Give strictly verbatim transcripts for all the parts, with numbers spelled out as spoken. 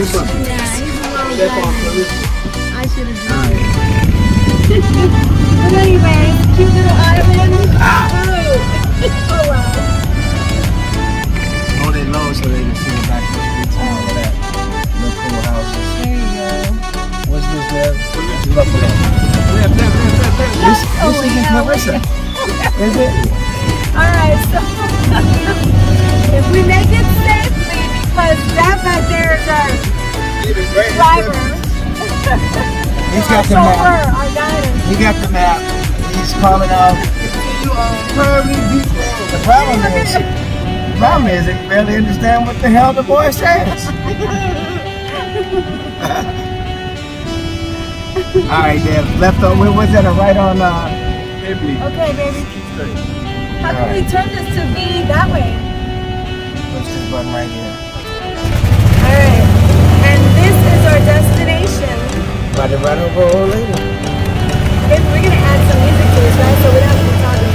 your puppy. Yeah, he's a little Step off guy. the list. I should have done it. But anyway, cute little island. Ah. Oh. Oh wow. Hold it low so they can see the back of the streets and all of that. Little cool houses. There you go. What's this there? Buffalo. This, this Oh, isn't yeah, Clarissa. Is it? Alright, so if we make it safely, because that back there is our driver. He's got the chauffeur, map. our guide. He got the map. He's calling out. You are probably people. The problem is, the problem is they barely understand what the hell the boy says. All right, then left on. Where was that? A right on. Uh, Okay, baby. How can we turn this to be that way? Push this button right here. Alright. And this is our destination. About to run over old lady. Maybe we're gonna add some music to this, right? So we don't have to be talking.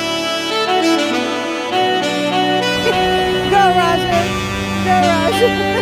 Go, Roger.